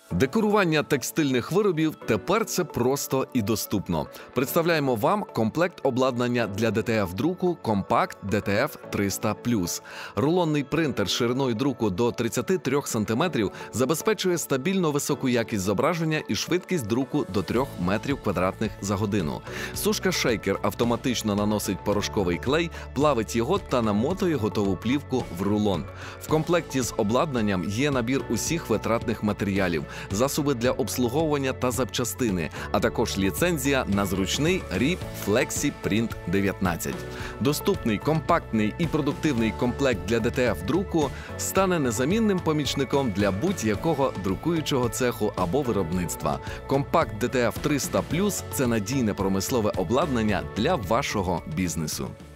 Декорування текстильних виробів тепер це просто і доступно. Представляємо вам комплект обладнання для ДТФ-друку Compact DTF 300+. Рулонний принтер шириною друку до 33 см забезпечує стабільно високу якість зображення і швидкість друку до 3 метрів квадратних за годину. Сушка-шейкер автоматично наносить порошковий клей, плавить його та намотує готову плівку в рулон. В комплекті з обладнанням є набір усіх витратних матеріалів, засоби для обслуговування та запчастини, а також ліцензія на зручний RIP Flexi Print 19. Доступний, компактний і продуктивний комплект для ДТФ-друку стане незамінним помічником для будь-якого друкуючого цеху або виробництва. Compact DTF 300+ – це надійне промислове обладнання для вашого бізнесу.